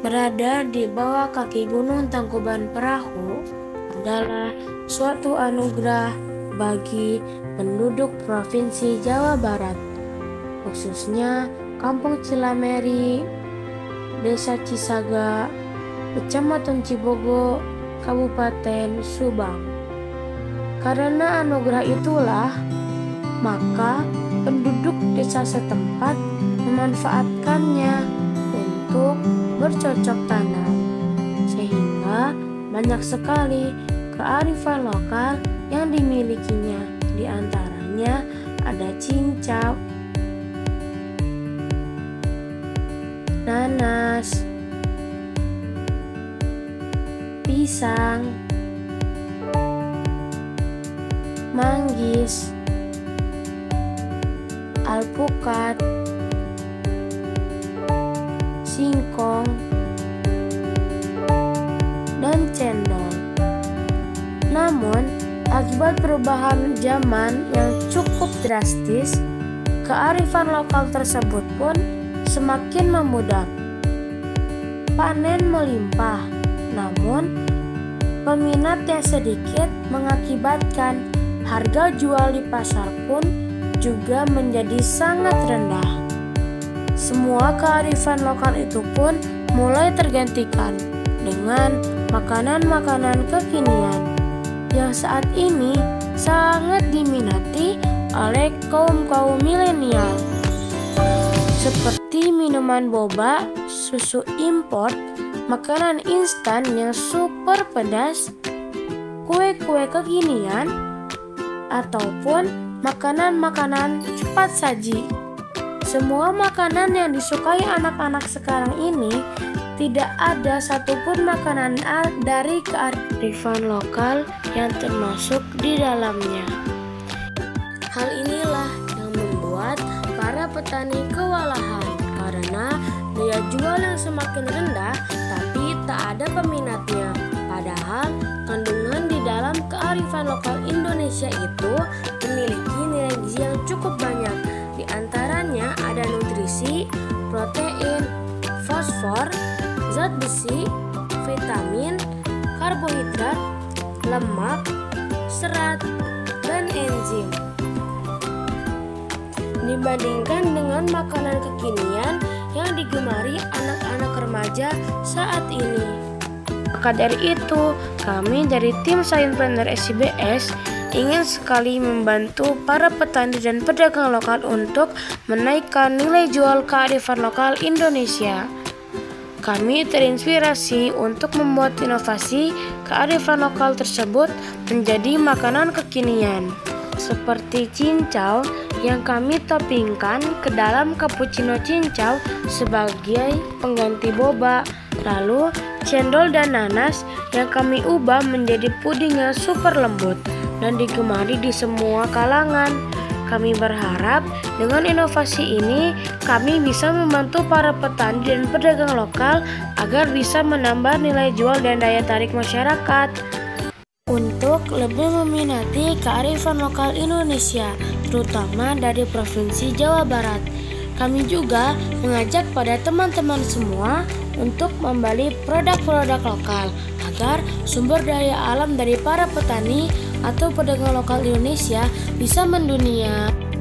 Berada di bawah kaki Gunung Tangkuban Perahu adalah suatu anugerah bagi penduduk Provinsi Jawa Barat, khususnya Kampung Cilameri, Desa Cisaga, Kecamatan Cibogo, Kabupaten Subang. Karena anugerah itulah, maka penduduk desa setempat memanfaatkannya untuk bercocok tanam, sehingga banyak sekali kearifan lokal yang dimilikinya. Di antaranya ada cincau, nanas, pisang, manggis, alpukat, singkong, dan cendol. Namun, akibat perubahan zaman yang cukup drastis, kearifan lokal tersebut pun semakin memudar. Panen melimpah, namun peminat yang sedikit mengakibatkan harga jual di pasar pun juga menjadi sangat rendah. Semua kearifan lokal itu pun mulai tergantikan dengan makanan-makanan kekinian yang saat ini sangat diminati oleh kaum milenial, seperti minuman boba, susu impor, makanan instan yang super pedas, kue-kue kekinian, ataupun makanan-makanan cepat saji. Semua makanan yang disukai anak-anak sekarang ini tidak ada satupun makanan dari kearifan lokal yang termasuk di dalamnya. Hal inilah yang membuat para petani kewalahan karena daya jual yang semakin rendah tapi tak ada peminatnya. Padahal kandungan di dalam kearifan lokal Indonesia itu memiliki nilai gizi yang cukup banyak. Di antaranya ada nutrisi, protein, fosfor, zat besi, vitamin, karbohidrat, lemak, serat, dan enzim. Dibandingkan dengan makanan kekinian yang digemari anak-anak remaja saat ini. Maka dari itu, kami dari tim Sciencepreneur SCBS ingin sekali membantu para petani dan pedagang lokal untuk menaikkan nilai jual kearifan lokal Indonesia. Kami terinspirasi untuk membuat inovasi kearifan lokal tersebut menjadi makanan kekinian, seperti cincau yang kami toppingkan ke dalam cappuccino cincau sebagai pengganti boba. Lalu cendol dan nanas yang kami ubah menjadi puding yang super lembut dan digemari di semua kalangan. Kami berharap dengan inovasi ini kami bisa membantu para petani dan pedagang lokal agar bisa menambah nilai jual dan daya tarik masyarakat untuk lebih meminati kearifan lokal Indonesia, terutama dari Provinsi Jawa Barat. Kami juga mengajak pada teman-teman semua untuk membeli produk-produk lokal agar sumber daya alam dari para petani atau pedagang lokal Indonesia bisa mendunia.